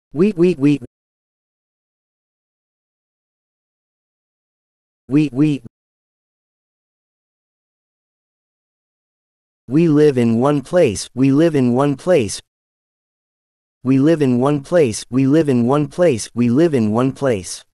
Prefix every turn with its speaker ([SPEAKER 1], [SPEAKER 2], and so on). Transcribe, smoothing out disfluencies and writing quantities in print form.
[SPEAKER 1] We live in one place. We live in one place. We live in one place. We live in one place. We live in one place.